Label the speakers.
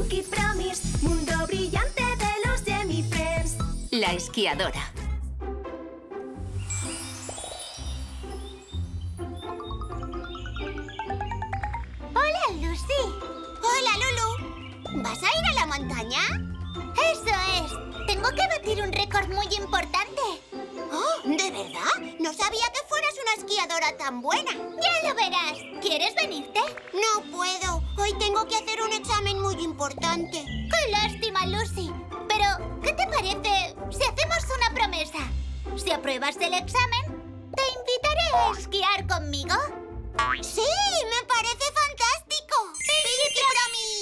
Speaker 1: Pinky Promise, mundo brillante de los Gemmy Friends.
Speaker 2: La esquiadora.
Speaker 3: Hola, Lucy. Hola, Lulu. ¿Vas a ir a la montaña? Eso es. Tengo que batir un récord muy importante. Oh, ¿de verdad? No sabía que fueras una esquiadora tan buena. Ya lo verás. ¿Quieres venirte? No puedo. Hoy tengo que hacer un examen muy importante. ¡Qué lástima, Lucy! Pero, ¿qué te parece si hacemos una promesa? Si apruebas el examen, te invitaré a esquiar conmigo. ¡Sí! ¡Me parece fantástico! ¡Pinky Promise!